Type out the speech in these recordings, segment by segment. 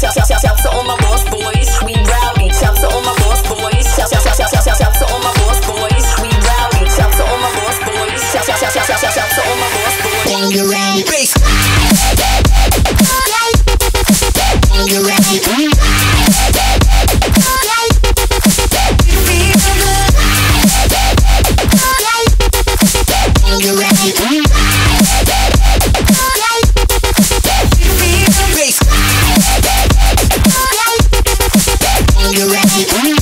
Shout to all my lost boys, we rowdy. Shout to all my lost boys. Shout to all my lost boys, we rowdy. Shout to all my lost boys. Shout to all my lost boys. When you're ready, bass. When you're ready, when you're ready, bass. When you're ready,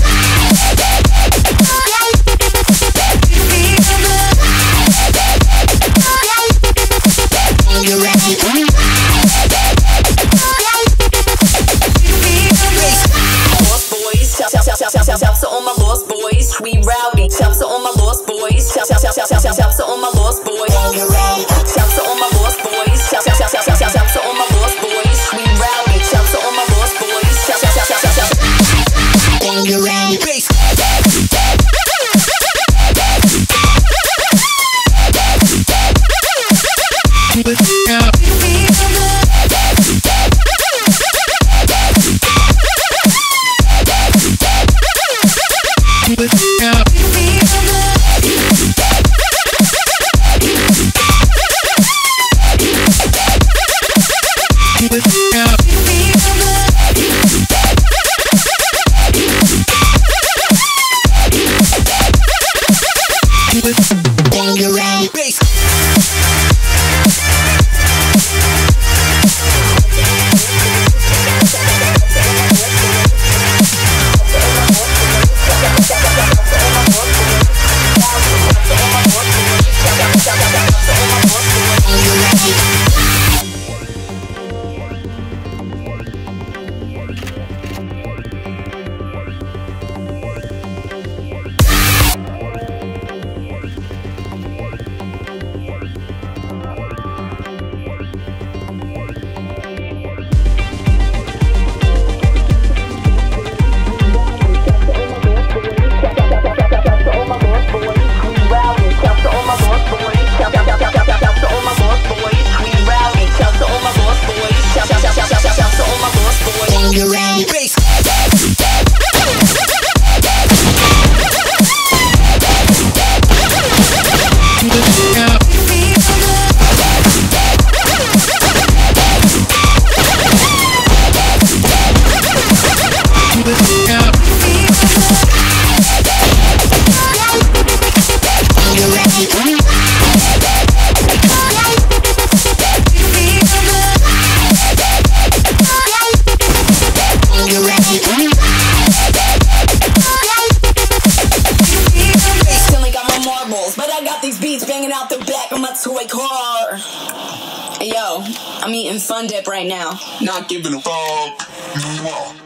shout to all my lost boys, we rowdy. Shout to all my lost boys. Shout to all my lost boys. Shout to all my lost boys. Shout to all my lost boys, we rowdy. Shout to all my lost boys. when you're ready, bass. When you're ready, bass. You're ready, bass. But I got these beats banging out the back of my toy car. Hey, yo, I'm eating Fun Dip right now. Not giving a fuck.